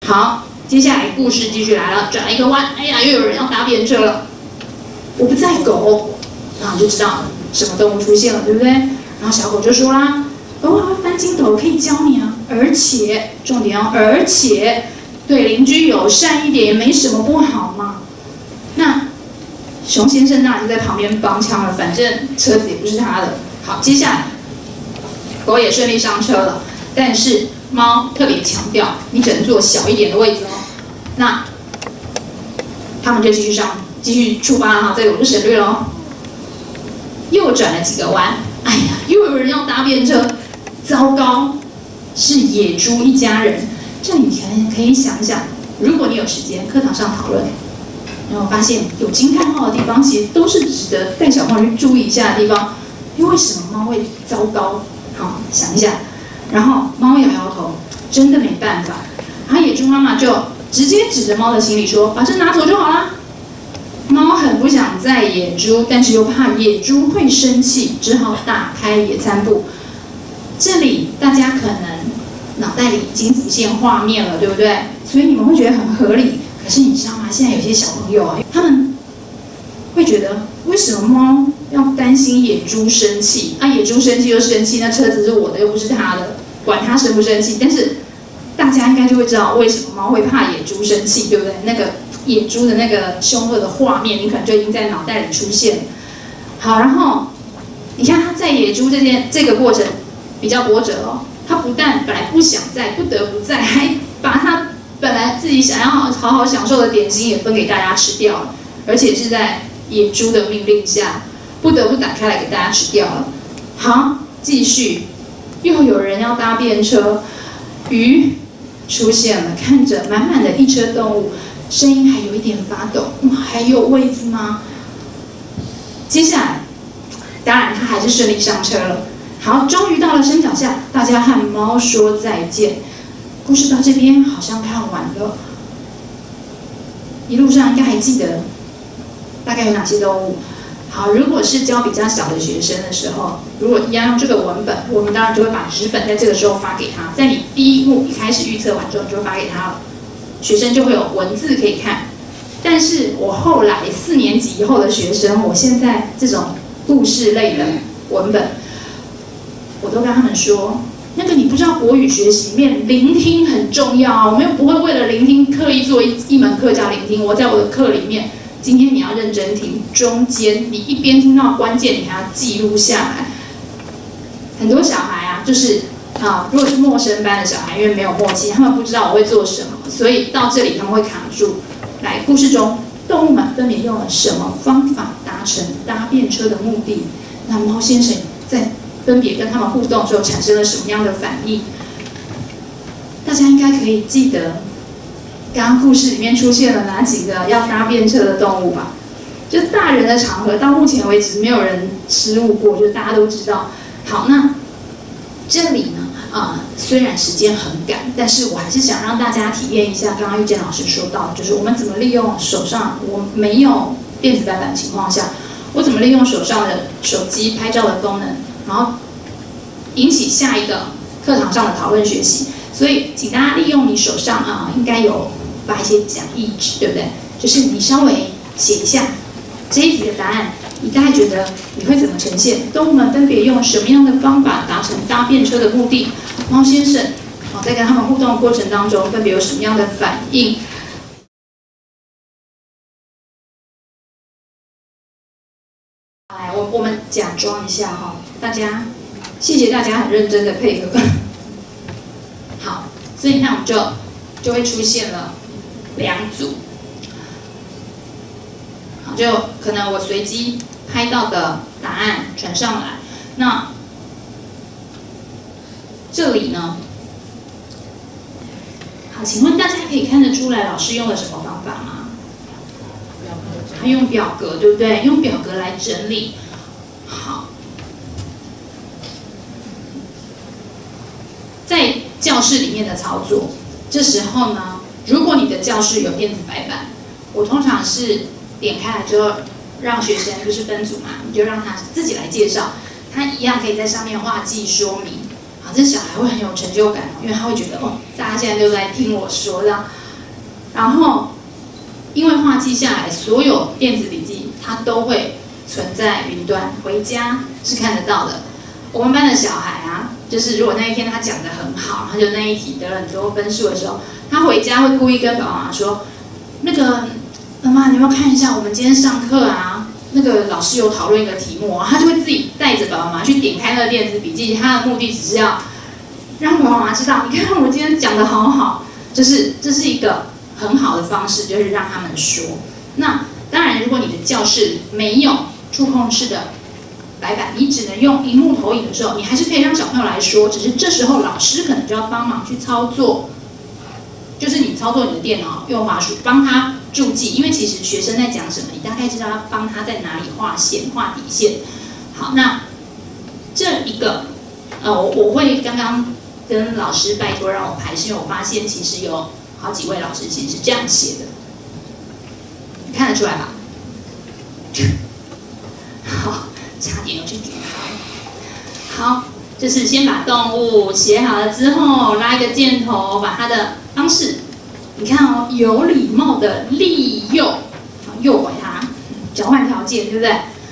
好，接下来故事继续来了，转了一个弯，哎呀，又有人要搭便车了。我不载狗，然后就知道什么动物出现了，对不对？然后小狗就说啦：“我会翻筋斗，可以教你啊，而且重点哦，而且对邻居友善一点也没什么不好嘛。”那熊先生那就在旁边帮腔了，反正车子也不是他的。好，接下来狗也顺利上车了，但是猫特别强调，你只能坐小一点的位置哦。那他们就继续出发了哈，这个我就省略了哦。又转了几个弯，哎呀，又有人要搭便车，糟糕，是野猪一家人。这里可以想一想，如果你有时间，课堂上讨论，然后发现有惊叹号的地方，其实都是值得带小朋友去注意一下的地方。因为为什么猫会糟糕？好，想一下。然后猫摇摇头，真的没办法。然后野猪妈妈就直接指着猫的行李说：“把这拿走就好啦。”猫很不想载野猪，但是又怕野猪会生气，只好打开野餐布。这里大家可能脑袋里已经浮现画面了，对不对？所以你们会觉得很合理。可是你知道吗？现在有些小朋友啊，他们会觉得，为什么猫要担心野猪生气？啊，野猪生气就生气，那车子是我的，又不是他的，管他生不生气。但是大家应该就会知道，为什么猫会怕野猪生气，对不对？那个野猪的那个凶恶的画面，你可能就已经在脑袋里出现。好，然后你看他载野猪这个过程比较波折哦。他不但本来不想载，不得不载，还把他本来自己想要好好享受的点心也分给大家吃掉了，而且是在野猪的命令下，不得不打开来给大家吃掉了。好，继续，又有人要搭便车，鱼出现了，看着满满的一车动物，声音还有一点发抖。还有位子吗？接下来，当然他还是顺利上车了。好，终于到了山脚下，大家和猫说再见。故事到这边好像看完了，一路上应该还记得大概有哪些动物。好，如果是教比较小的学生的时候，如果一样用这个文本，我们当然就会把纸本在这个时候发给他，在你第一幕一开始预测完之后，你就会发给他了，学生就会有文字可以看。但是我后来4年级以后的学生，我现在这种故事类的文本，我都跟他们说，那个你不知道国语学习里面聆听很重要，我们又不会为了聆听刻意做一门课叫聆听。我在我的课里面，今天你要认真听，中间你一边听到关键，你还要记录下来。很多小孩啊，就是如果是陌生班的小孩，因为没有默契，他们不知道我会做什么，所以到这里他们会卡住。来，故事中动物们分别用了什么方法达成搭便车的目的？那猫先生在分别跟他们互动的时候产生了什么样的反应？大家应该可以记得，刚刚故事里面出现了哪几个要搭便车的动物吧？就大人的场合，到目前为止没有人失误过，就大家都知道。好，那这里呢？虽然时间很赶，但是我还是想让大家体验一下刚刚玉健老师说到，就是我们怎么利用手上我没有电子白板的情况下，我怎么利用手上的手机拍照的功能，然后引起下一个课堂上的讨论学习。所以，请大家利用你手上应该有发一些讲义纸，对不对？就是你稍微写一下这一题的答案。你大概觉得你会怎么呈现？动物们分别用什么样的方法达成搭便车的目的？猫先生在跟他们互动的过程当中，分别有什么样的反应？来，我们假装一下大家，谢谢大家很认真的配合。好，所以那我们就会出现了2组。就可能我随机拍到的答案传上来，那这里呢？好，请问大家可以看得出来老师用了什么方法吗？他用表格，对不对？用表格来整理。好，在教室里面的操作，这时候呢，如果你的教室有电子白板，我通常是点开来之后，让学生就是分组嘛，你就让他自己来介绍，他一样可以在上面画记说明。 啊，这小孩会很有成就感，因为他会觉得哦，大家现在都在听我说这样。然后，因为画记下来，所有电子笔记它都会存在云端，回家是看得到的。我们班的小孩啊，就是如果那一天他讲得很好，他就那一题得了很多分数的时候，他回家会故意跟爸爸妈妈说，那个妈妈，你要不要看一下我们今天上课啊？那个老师有讨论一个题目，他就会自己带着爸爸妈妈去点开那个电子笔记，他的目的只是要让爸爸妈妈知道，你看我今天讲得好好，就是这是一个很好的方式，就是让他们说。那当然，如果你的教室没有触控式的白板，你只能用荧幕投影的时候，你还是可以让小朋友来说，只是这时候老师可能就要帮忙去操作，就是你操作你的电脑用滑鼠帮他注记，因为其实学生在讲什么，你大概知道要帮他在哪里画线、画底线。好，那这一个我会刚刚跟老师拜托让我排，是因为我发现其实有好几位老师其实是这样写的，你看得出来吧？好，差点有去点它。好，就是先把动物写好了之后，拉一个箭头，把它的方式，你看哦，有礼貌的利诱，诱拐它，交换条件，对不对？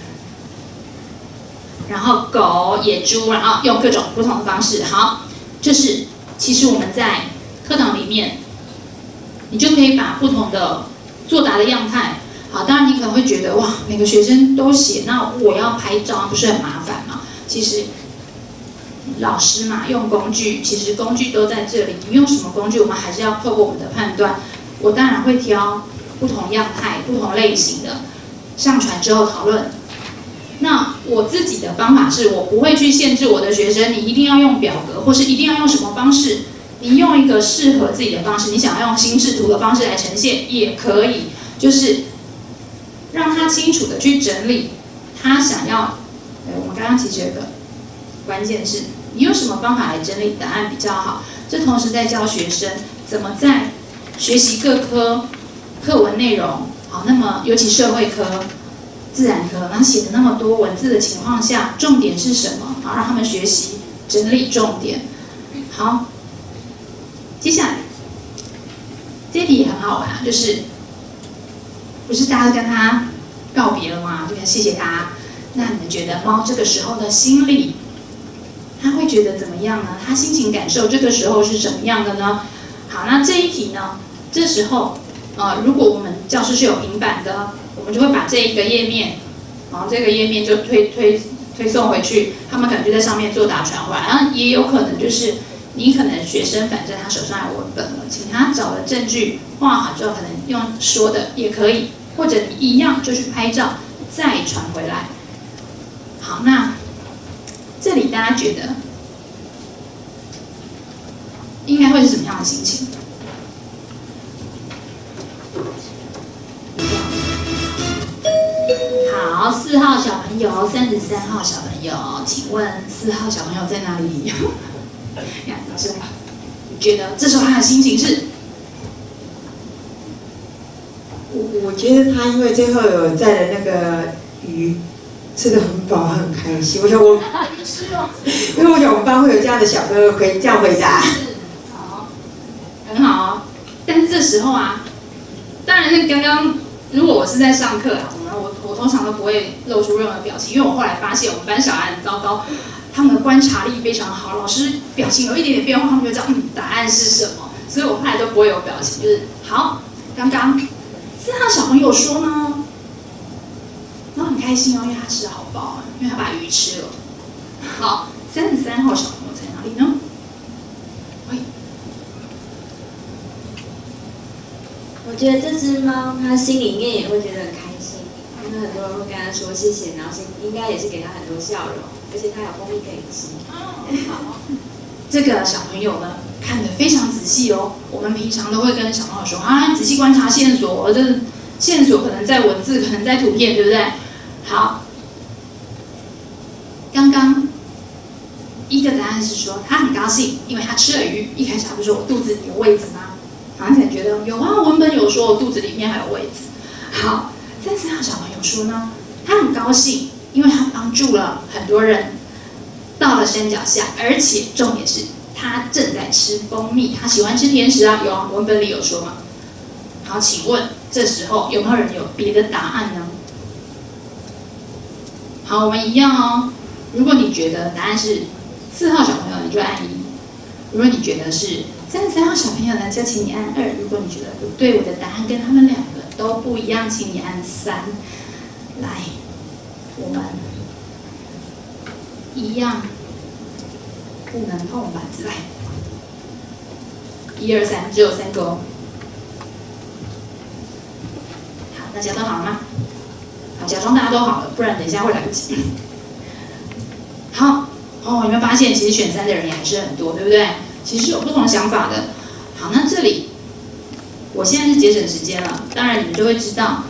然后狗、野猪，然后用各种不同的方式。好，这是其实我们在课堂里面，你就可以把不同的作答的样态。好，当然你可能会觉得哇，每个学生都写，那我要拍照不是很麻烦吗？其实老师嘛，用工具，其实工具都在这里。你用什么工具，我们还是要透过我们的判断。我当然会挑不同样态、不同类型的，上传之后讨论。那我自己的方法是，我不会去限制我的学生，你一定要用表格，或是一定要用什么方式。你用一个适合自己的方式，你想要用心智图的方式来呈现也可以，就是让他清楚的去整理他想要。我们刚刚其实有一个关键是，你用什么方法来整理答案比较好？这同时在教学生怎么在学习各科课文内容，好，那么尤其社会科、自然科，然后写的那么多文字的情况下，重点是什么？好，让他们学习整理重点。好，接下来这一题也很好玩啊，就是不是大家都跟他告别了吗？就谢谢他。那你们觉得猫这个时候的心理，他会觉得怎么样呢？他心情感受这个时候是什么样的呢？好，那这一题呢，这时候如果我们教室是有平板的，我们就会把这一个页面，然后这个页面就推送回去，他们可能就在上面作答传回来。然后也有可能就是你可能学生反正他手上有文本了，请他找了证据画好之后，可能用说的也可以，或者你一样就去拍照再传回来。好，那这里大家觉得应该会是什么样的心情？好，4号小朋友，33号小朋友，请问4号小朋友在哪里？呀，老师，你觉得这时候他的心情是？ 我觉得他因为最后有载了那个鱼。吃得很饱，很开心。我想因为我想我们班会有这样的小哥哥可以这样回答。 好，很好。但是这时候啊，当然是刚刚，如果我是在上课啊，我通常都不会露出任何表情，因为我后来发现我们班小孩很糟糕，他们的观察力非常好，老师表情有一点点变化，他们就知道答案是什么，所以我后来都不会有表情，就是好。刚刚4号小朋友说呢。然后很开心哦，因为他吃得好饱啊，因为他把鱼吃了。好，33号小朋友在哪里呢？喂， 我觉得这只猫它心里面也会觉得很开心，因为很多人会跟它说谢谢，然后应该也是给它很多笑容，而且它有蜂蜜可以吃。 好，这个小朋友呢看得非常仔细哦。我们平常都会跟小朋友说啊，仔细观察线索，这线索可能在文字，可能在图片，对不对？好，刚刚一个答案是说他很高兴，因为他吃了鱼。一开始他不是说我肚子里有位子吗？好像可能觉得有啊，文本有说我肚子里面还有位子。好，34号小朋友说呢，他很高兴，因为他帮助了很多人。 到了山脚下，而且重点是他正在吃蜂蜜，他喜欢吃甜食啊，有啊，文本里有说嘛。好，请问这时候有没有人有别的答案呢？好，我们一样哦。如果你觉得答案是4号小朋友，你就按1；如果你觉得是33号小朋友呢，就请你按2；如果你觉得不对，我的答案跟他们2个都不一样，请你按3。来，我们一样，不能碰板子来。1、2、3，只有3个哦。好，大家都好了吗？好，假装大家都好了，不然等一下会来不及。好，哦，有没有发现，其实选3的人也还是很多，对不对？其实有不同想法的。好，那这里，我现在是节省时间了，当然你们就会知道。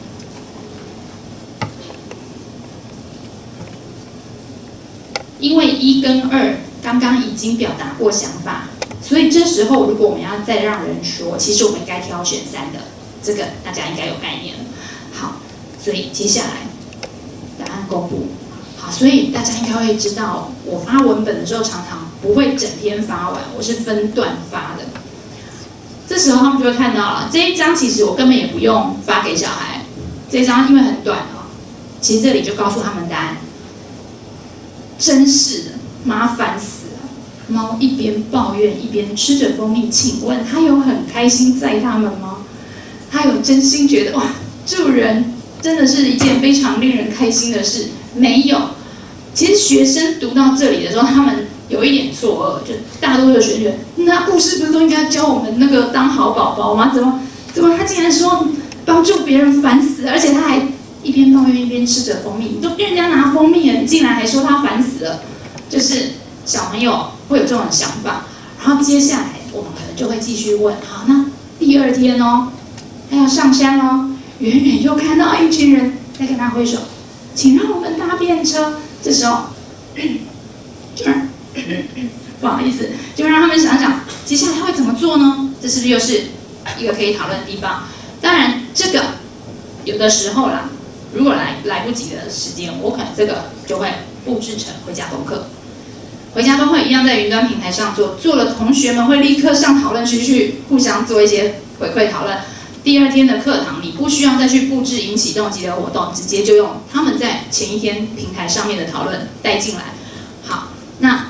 因为1跟2刚刚已经表达过想法，所以这时候如果我们要再让人说，其实我们该挑选3的，这个大家应该有概念了。好，所以接下来答案公布。好，所以大家应该会知道，我发文本的时候常常不会整篇发完，我是分段发的。这时候他们就会看到了，这一章其实我根本也不用发给小孩，这一章因为很短哦，其实这里就告诉他们答案。真是的，麻烦死了！猫一边抱怨一边吃着蜂蜜，请问它有很开心载它们吗？它有真心觉得哇，助人真的是一件非常令人开心的事？没有。其实学生读到这里的时候，他们有一点错愕，就大多数的学生觉得，那故事不是都应该教我们那个当好宝宝吗？怎么他竟然说帮助别人烦死，而且他还一边抱怨一边吃着蜂蜜，你都跟人家拿蜂蜜了，你竟然还说他烦死了，就是小朋友会有这种想法。然后接下来我们可能就会继续问，好，那第2天哦，他要上山哦，远远就看到一群人在跟他挥手，请让我们搭便车。这时候就让不好意思，就让他们想想接下来他会怎么做呢？这是不是又是一个可以讨论的地方？当然，这个有的时候啦。如果来不及的时间，我可能这个就会布置成回家功课。回家功课一样在云端平台上做，做了同学们会立刻上讨论区去互相做一些回馈讨论。第2天的课堂，你不需要再去布置引起动机的活动，直接就用他们在前一天平台上面的讨论带进来。好，那